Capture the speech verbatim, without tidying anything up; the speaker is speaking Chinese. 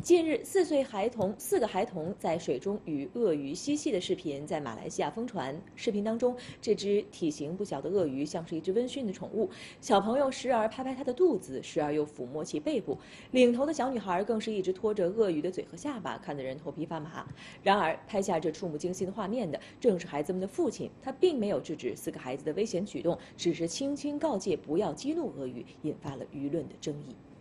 近日，四岁孩童四个孩童在水中与鳄鱼嬉戏的视频在马来西亚疯传。视频当中，这只体型不小的鳄鱼像是一只温驯的宠物，小朋友时而拍拍它的肚子，时而又抚摸其背部。领头的小女孩更是一直拖着鳄鱼的嘴和下巴，看得人头皮发麻。然而，拍下这触目惊心的画面的正是孩子们的父亲，他并没有制止四个孩子的危险举动，只是轻轻告诫不要激怒鳄鱼，引发了舆论的争议。